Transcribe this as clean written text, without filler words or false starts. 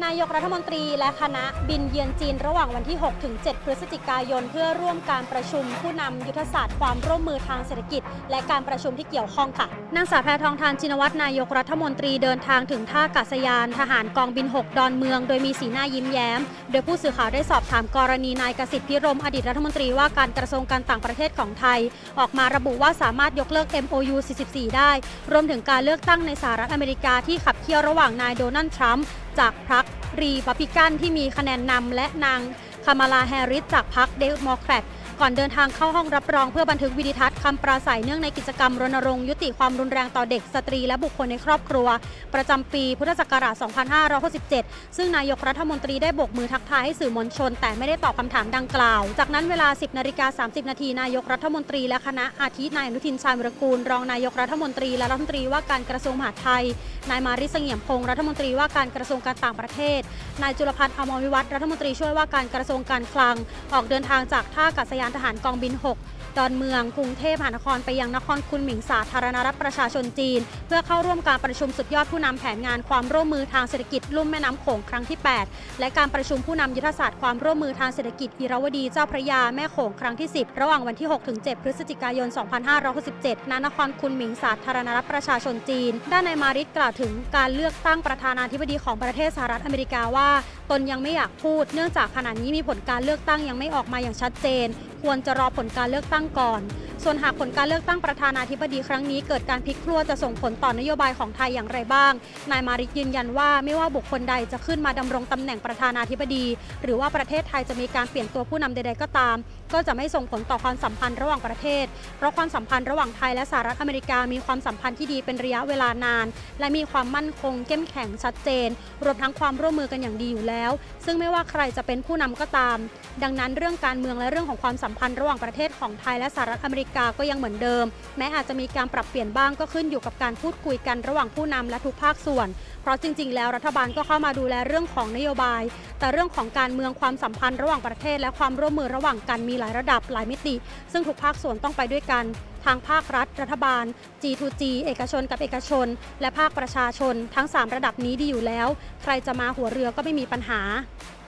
นายกรัฐมนตรีและคณะบินเยือนจีนระหว่างวันที่ 6-7 พฤศจิกายนเพื่อร่วมการประชุมผู้นำยุทธศาสตร์ความร่วมมือทางเศรษฐกิจและการประชุมที่เกี่ยวข้องค่ะนางสาวแพทองธาร ชินวัตรนายกรัฐมนตรีเดินทางถึงท่าอากาศยานทหารกองบิน 6 ดอนเมืองโดยมีสีหน้ายิ้มแย้มโดยผู้สื่อข่าวได้สอบถามกรณีนายกสิทธิ์พิรมอดีตรัฐมนตรีว่าการกระทรวงการต่างประเทศของไทยออกมาระบุว่าสามารถยกเลิก MOU 44 ได้รวมถึงการเลือกตั้งในสหรัฐอเมริกาที่ขับเคี่ยวระหว่างนายโดนัลด์ทรัมป์จากพรรครีพับลิกันที่มีคะแนนนำและนางคามาลาแฮร์ริสจากพรรคเดโมแครตก่อนเดินทางเข้าห้องรับรองเพื่อบันทึกวิดีทัศน์คำปราศัยเนื่องในกิจกรรมรณรงค์ยุติความรุนแรงต่อเด็กสตรีและบุคคลในครอบครัวประจำปีพุทธศักราช 2567 ซึ่งนายกรัฐมนตรีได้โบกมือทักทายให้สื่อมวลชนแต่ไม่ได้ตอบคำถามดังกล่าวจากนั้นเวลา 10:30 น.นายกรัฐมนตรีและคณะอาทินายอนุทินชาญวิรากูลรองนายกรัฐมนตรีและรัฐมนตรีว่าการกระทรวงมหาดไทยนายมาริส เสงี่ยมพงษ์รัฐมนตรีว่าการกระทรวงการต่างประเทศนายจุลพันธ์ อมรวิวัฒน์รัฐมนตรีช่วยว่าการกระทรวงการคลังออกเดินทางจากท่าอากาศยานทหารกองบินดอนเมืองกรุงเทพมหานครไปยังนครคุนหมิงสาธารณรัฐประชาชนจีนเพื่อเข้าร่วมการประชุมสุดยอดผู้นำแผนงานความร่วมมือทางเศรษฐกิจลุ่มแม่น้ำโขงครั้งที่ 8 และการประชุมผู้นำยุทธศาสตร์ความร่วมมือทางเศรษฐกิจอิราวดีเจ้าพระยาแม่โขงครั้งที่ 10 ระหว่างวันที่ 6-7 พฤศจิกายน 2567 ณ นครคุนหมิงสาธารณรัฐประชาชนจีนด้านนายมาริสกล่าวถึงการเลือกตั้งประธานาธิบดีของประเทศสหรัฐอเมริกาว่าตนยังไม่อยากพูดเนื่องจากขณะนี้มีผลการเลือกตั้งยังไม่ออกมาอย่างชัดเจนควรจะรอผลการเลือกตั้งก่อนส่วนหากผลการเลือกตั้งประธานาธิบดีครั้งนี้เกิดการพลิกครั่วจะส่งผลต่อนโยบายของไทยอย่างไรบ้างนายมาริสยืนยันว่าไม่ว่าบุคคลใดจะขึ้นมาดำรงตำแหน่งประธานาธิบดีหรือว่าประเทศไทยจะมีการเปลี่ยนตัวผู้นำใดๆก็ตามก็จะไม่ส่งผลต่อความสัมพันธ์ระหว่างประเทศเพราะความสัมพันธ์ระหว่างไทยและสหรัฐอเมริกามีความสัมพันธ์ที่ดีเป็นระยะเวลานานและมีความมั่นคงเข้มแข็งชัดเจนรวมทั้งความร่วมมือกันอย่างดีอยู่แล้วซึ่งไม่ว่าใครจะเป็นผู้นำก็ตามดังนั้นเรื่องการเมืองและเรื่องของความสัมพันธ์ระหว่างประเทศของไทยและสหรัฐอเมริกาก็ยังเหมือนเดิมแม้อาจจะมีการปรับเปลี่ยนบ้างก็ขึ้นอยู่กับการพูดคุยกันระหว่างผู้นำและทุกภาคส่วนเพราะจริงๆแล้วรัฐบาลก็เข้ามาดูแลเรื่องของนโยบายแต่เรื่องของการเมืองความสัมพันธ์ระหว่างประเทศและความร่วมมือระหว่างกันมีหลายระดับหลายมิติซึ่งทุกภาคส่วนต้องไปด้วยกันทางภาครัฐรัฐบาล G2G เอกชนกับเอกชนและภาคประชาชนทั้ง3ระดับนี้ดีอยู่แล้วใครจะมาหัวเรือก็ไม่มีปัญหา